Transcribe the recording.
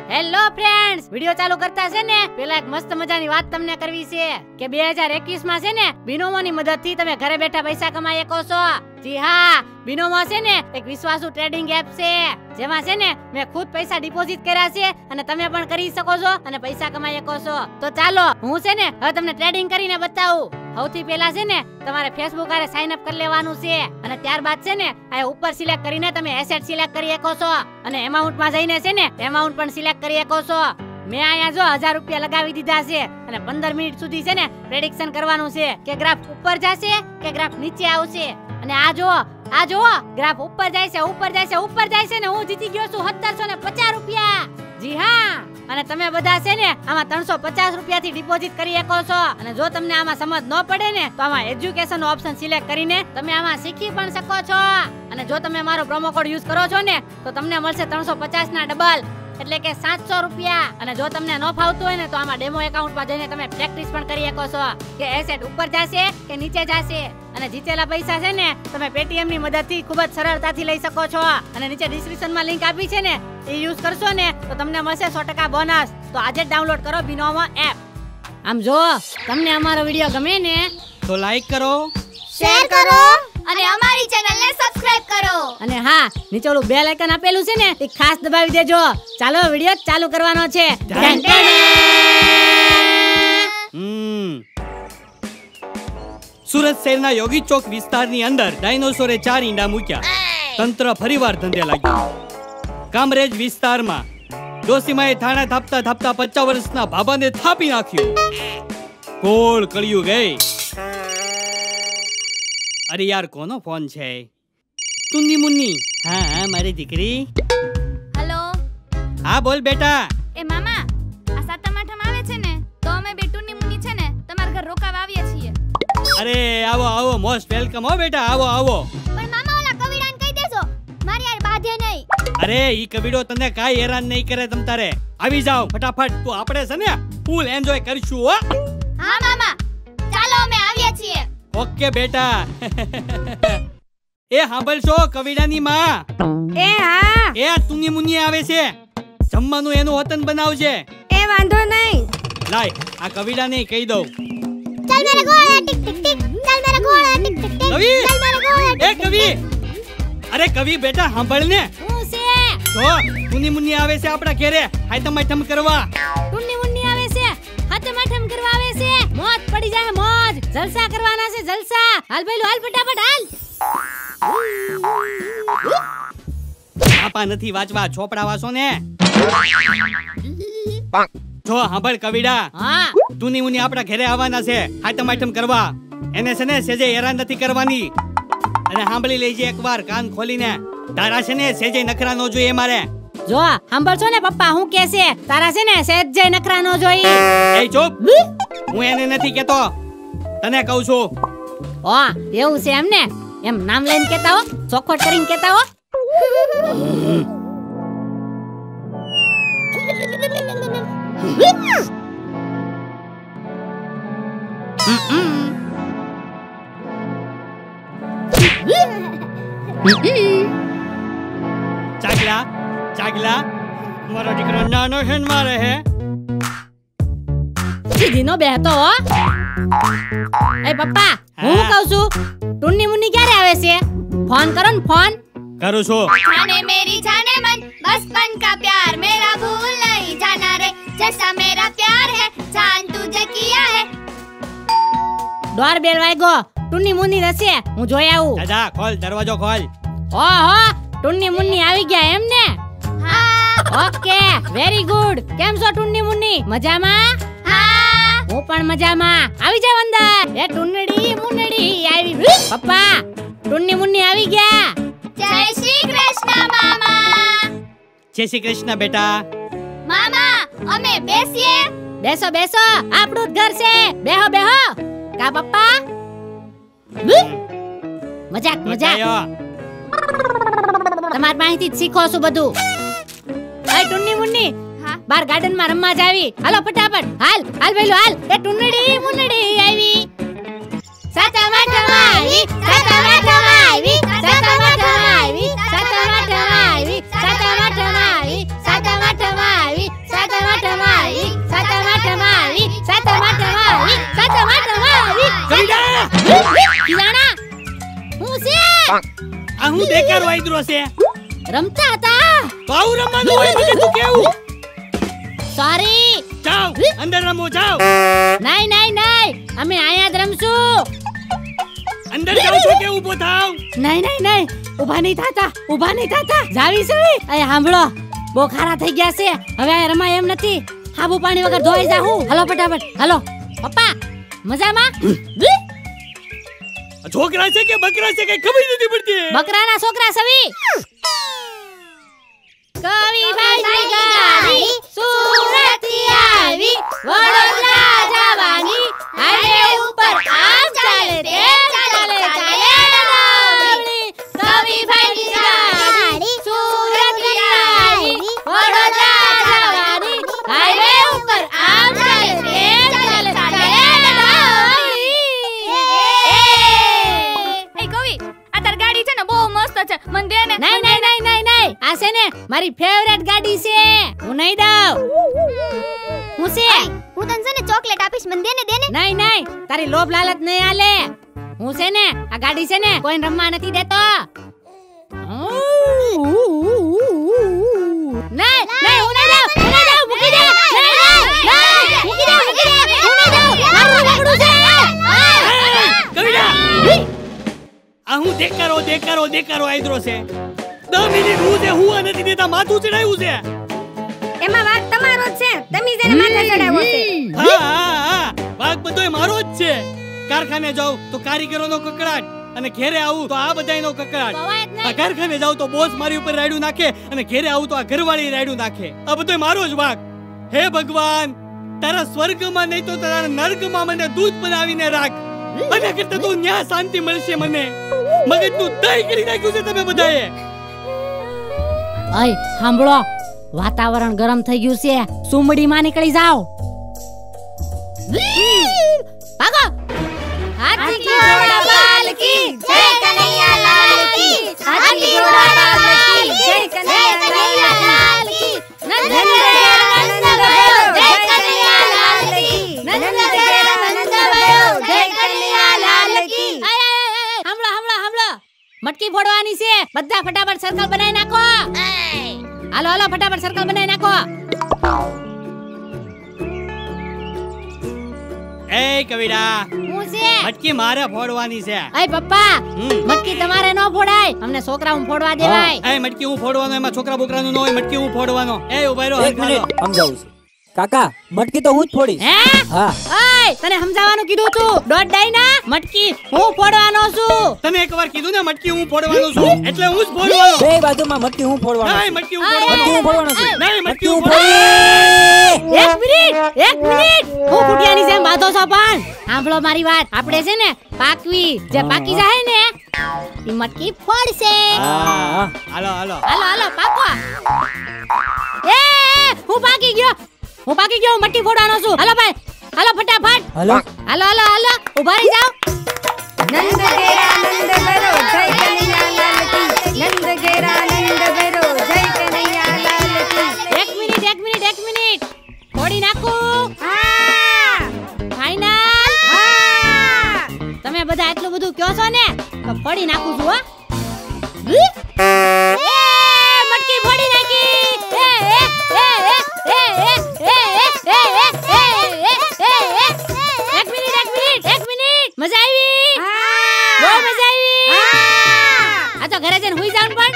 Hello friends, video ચાલુ કરતા છે ને પેલા એક મસ્ત મજાની વાત તમને કરવી છે કે 2021 માં છે ને બિનોમોની મદદથી તમે ઘરે બેઠા પૈસા કમાઈ શકો છો. જી હા, બિનોમો છે ને એક વિશ્વાસુ ટ્રેડિંગ એપ છે જેમાં છે ને મેં ખુદ પૈસા ડિપોઝિટ કર્યા છે અને તમે પણ કરી શકો છો અને પૈસા કમાઈ શકો છો. તો ચાલો હું છે ને હવે તમને ટ્રેડિંગ કરીને બતાવું. સૌથી પહેલા છે ને તમારે ફેસબુક આરે સાઇન અપ કરી લેવાનું છે અને ત્યારબાદ છે ને આ ઉપર સિલેક્ટ કરીને તમે એસેટ સિલેક્ટ કરી શકો છો અને એમાઉન્ટ માં જઈને છે ને એમાઉન્ટ પણ સિલેક્ટ કરી શકો છો. મેં અહીંયા જો 1000 રૂપિયા લગાવી દીધા છે અને 15 મિનિટ સુધી છે ને પ્રેડિક્શન કરવાનું છે કે ગ્રાફ ઉપર જશે કે ગ્રાફ નીચે આવશે. અને આ જો ગ્રાફ ઉપર જાય છે, ઉપર જાય છે, ઉપર જાય છે ને હું જીતી ગયો છું 1750 રૂપિયા. જી હા, અને તમે બધા છે ને આમાં 350 રૂપિયાથી ડિપોઝિટ કરી શકો છો. અને જો તમને આમાં સમજ ન પડે ને તો આમાં એજ્યુકેશન નો ઓપ્શન સિલેક્ટ કરીને તમે આમાં શીખી પણ શકો છો. અને જો તમે મારો પ્રોમો કોડ યુઝ કરો છો ને તો તમને મળશે 350 ના ડબલ એટલે કે 700 રૂપિયા. અને જો તમને ન ફાવતું હોય ને તો આમાં ડેમો એકાઉન્ટમાં જઈને તમે પ્રેક્ટિસ પણ કરી શકો છો કે એસેટ ઉપર જશે કે નીચે જશે. અને જીતેલા પૈસા છે ને તમે પેટીએમ ની મદદથી ખૂબ જ સરળતાથી લઈ શકો છો. અને નીચે ડિસ્ક્રિપ્શનમાં લિંક આપી છે ને એ યુઝ કરશો ને તો તમને મળશે 100% બોનસ. તો આજે જ ડાઉનલોડ કરો બિનોમો એપ. આમ જો તમને અમારો વિડિયો ગમે ને તો લાઈક કરો, શેર કરો અને અમારી ચેનલને સબસ્ક્રાઇબ કરો. અને હા, નીચે ઓલું બેલ આઇકન આપેલું છે ને એ ખાસ દબાવી દેજો. ચાલો વિડિયો ચાલુ કરવાનો છે. સુરત શહેરના યોગી ચોક વિસ્તારની અંદર ડાયનોસોરે 4 ઈંડા મૂક્યા. તંત્ર ફરીવાર ધંધે લાગ્યું. કામરેજ વિસ્તારમાં ડોસીમાએ થાણા થાપતા થાપતા 50 વર્ષના બાબાને થાપી નાખ્યું. કોળ કળિયું ગઈ. અરે યાર, કોનો ફોન છે? ટુન્ની મુન્ની. હા મારી દીકરી. હેલો. હા બોલ બેટા. એ મામા, આ સાતમ આઠમ આવે છે ને તો અમે બે ટુન્ની મુન્ની છે ને તમારા ઘર રોકાવા આવીએ છીએ. અરે આવો આવો, મોસ્ટ વેલકમ હો બેટા, આવો આવો. પણ મામા ઓલા કવિડાને કહી દેજો મારી યાર બાધે નહીં. અરે ઈ કવિડો તને કાઈ હેરાન નહીં કરે. તમ તારે આવી જાવ ફટાફટ. તું આપણે છે ને ફૂલ એન્જોય કરશું હો. હા મામા, ચાલો અમે આવીએ છીએ. ઓકે બેટા. એ સાંભળશો કવિડાની માં? એ હા, એ તુની મુની આવે છે. જમવાનું એનું વતન બનાવજે. એ વાંધો નહીં. લાય આ કવિડાને કહી દઉં. ચાલ મેરા ગોળા ટિક ટિક ટિક, ચાલ મેરા ગોળા ટિક ટિક ટિક, કવિ, ચાલ મેરા ગોળા ટિક એ કવિ. અરે કવિ બેટા સાંભળ ને. હું છે? જો તુની મુની આવે છે આપડા ઘરે હાયતમ આઠમ કરવા. ટુન્ની મુન્ની આવે છે, હાથમ આઠમ કરવા આવે છે. મોજ પડી જાય, મોજ. જલસા કરવાના છે, જલસા. હાલ ભાઈ હાલ, ફટાફટ હાલ. આપા નથી વાંચવા, છોપડા વાંચો ને. જો સાંભળ કવિડા. હા, તુની મુની આપડા ઘરે આવવાના છે હાયતમ આઠમ કરવા. એને છે ને સેજે હેરાન નથી કરવાની. અને સાંભળી લેજે એકવાર કાન ખોલીને. તારા છે ને સેજે નખરા નો જોઈએ મારે. જો સાંભળશો ને પપ્પા હું કે છે, તારા છે ને સહેજ નખરા નો જોઈ. એ ચૂપ. હું એને નથી કેતો, તને કહું છું. ઓ એવું છે એમ ને? એમ નામ લઈને કેતા હો, ચોખવટ કરીને કેતા હો. ચાગલા ચાગલા, મારો દીકરો નાનો છે ને મારે હે. સીધી નો બેહતો હો. એ પપ્પા હું કહું છું, ટુન્ની મુન્ની ક્યારે આવે છે? ફોન કરો ને, ફોન કરું છું. जाने मेरी जाने मन बचपन का प्यार मेरा भूल नहीं जाना रे जैसा मेरा प्यार है जान तुझे किया है. ડોર બેલ વાગ્યો. ટુન્ની મુન્ની રસે, હું જોઈ આવું. દાદા ખોલ, દરવાજો ખોલ. ઓહો, ટુન્ની મુન્ની આવી ગયા એમ ને? हाँ ઓકે, વેરી ગુડ. કેમ છો ટુન્ની મુન્ની? મજામાં? हाँ હું પણ મજામાં. આવી જાવ અંદર. એ ટુન્નડી મુન્નડી આવી. પપ્પા, ટુન્ની મુન્ની આવી ગયા. जय श्री कृष्ण मामा. જય શ્રી કૃષ્ણ બેટા. मामा અમે બેસીએ. બેસો બેસો, આપણું જ ઘર છે. બેહો બેહો. કા પપ્પા? મજાક મજાક. તમાર પાસેથી જ શીખો છું બધું. એ ટુન્ની મુન્ની, હા બાર ગાર્ડન માં રમવા જાવી. હાલો ફટાફટ, હાલ હાલ વેલો હાલ. એ ટુન્નડી મુન્નડી આવી. સાતમ આઠમ આવી, સાતમ આઠમ આવી, સાતમ આઠમ આવી, સાતમ આઠમ આવી, સાતમ આઠમ આવી, સાતમ આઠમ આવી, આ હું દેખાડો આઈદ્રો છે રમતા હતા તો આવું રમવાનું હોય મને તું કેવું સોરી જાઓ અંદર રમો જાઓ નહીં નહીં નહીં અમે અહીંયા જ રમશું અંદર જાઓ છો કે ઊભો થાવ નહીં નહીં નહીં ઊભા નહીં થાતા જાવી સવી અય સાંભળો બહુ ખારા થઈ ગયા છે હવે આ રમાય એમ નથી હાબુ પાણી વગર ધોઈ જાહું હાલો ફટાફટ હાલો પપ્પા મજામાં છોકરા છે કે બકરા છે કઈ ખબર નથી પડતી બકરાના છોકરા સવી કવિ ભાઈ ગાડી સુરતી આવી વડોદરા જવાની હાઈવે ઉપર આમ ચાલે તેમ ચાલે કવિ ભાઈ ગાડી સુરતી આવી વડોદરા જવાની હાઈવે ઉપર આમ ચાલે તેમ ચાલે એ કવિ આ તાર ગાડી છે ને બહુ મસ્ત છે મને દે ને નહીં આ છે ને મારી ફેવરેટ ગાડી છે હું નહીં દઉં હું છે હું તને છે ને ચોકલેટ આપીશ મને દે ને નહીં તારી લોભ લાલચ નહીં આલે હું છે ને આ ગાડી છે ને કોઈ રમવા નથી દેતો નહીં હું નહીં દઉં મૂકી દે મૂકી દે હું નહીં દઉં મારું રગડું છે કવિતા આ હું દેખાડો આઈદ્રો છે 10 મિનિટ હું છે હું નથી દેતા માથું ચડાવ્યું છે એમાં વાગ તમારો જ છે તમે જેને માથે ચડાવ્યો છે હા વાગ બધોય મારો જ છે કારખાને જાઉં તો કારીગરોનો કકડાટ અને ઘરે આવું તો આ બધાયનો કકડાટ આ કારખાને જાઉં તો બોસ મારી ઉપર રાયડું નાખે અને ઘરે આવું તો આ ઘરવાળી રાયડું નાખે આ બધોય મારો જ વાગ હે ભગવાન તારા સ્વર્ગમાં નહીં તો તારા નર્કમાં મને દૂધ બનાવીને રાખ અને કરતા તો ન્યા શાંતિ મળશે મને મગજનું દહીં કરી નાખ્યું છે તમે બધાએ અય સાંભળો વાતાવરણ ગરમ થઈ ગયું છે સુમડીમાં નીકળી જાઓ ભાગો હાથી કી ઘોડા બાલ કી જય કનૈયા લાલ કી હાથી ઘોડા બાલ કી જય કનૈયા લાલ કી નંદ ગયો નંદ ગયો જય કનૈયા લાલ કી નંદ ગયો નંદ ગયો જય કનૈયા લાલ કી સાંભળો મટકી ફોડવાની છે બધા ફટાફટ સર્કલ બનાવી નાખો હાલો ફટાફટ સર્કલ બનાવી નાખો એ કવિડા હું છે મટકી મારે ફોડવાની છે અય પપ્પા મટકી તમારે નો ફોડાય અમને છોકરાઓ ફોડવા દેવાય એ મટકી હું ફોડવાનો એમાં છોકરા બોકરાનું ન હોય મટકી હું ફોડવાનો એ ઉભા રહો સમજાવું છું કાકા મટકી તો હું જ ફોડીશ હે હા ઓય તને સમજાવવાનું કીધું તું દોડ દઈ ના મટકી હું ફોડવાનો છું તને એકવાર કીધું ને મટકી હું ફોડવાનો છું એટલે હું જ ફોડવાનો બે બાજુમાં મટકી હું ફોડવાનો નહીં મટકી હું મટકી હું ફોડવાનો છું નહીં મટકી હું એક મિનિટ હું કુટિયાની જેમ બાંધો છો પણ સાંભળો મારી વાત આપણે છે ને પાકવી જે પાકી જાય ને ઈ મટકી ફોડશે હા હાલો પાકો એ હું પાકી ગયો મટકી ફોડવાનો છું હાલો ભાઈ હાલો ફટાફટ હાલો ઉભા રહી જાઓ નંદ ઘેરા નંદ ભરો જય કનૈયા લાલ કી નંદ ઘેરા નંદ ભરો જય કનૈયા લાલ કી એક મિનિટ ફોડી નાખું હા ફાઈનલ હા તમે બધા એટલું બધું કહો છો ને તો ફોડી નાખું છું હો મટકી ફોડી નાખી એક મિનિટ મજા આવી બહુ મજા આવી આ તો ઘરે જઈને હુઈ જાવ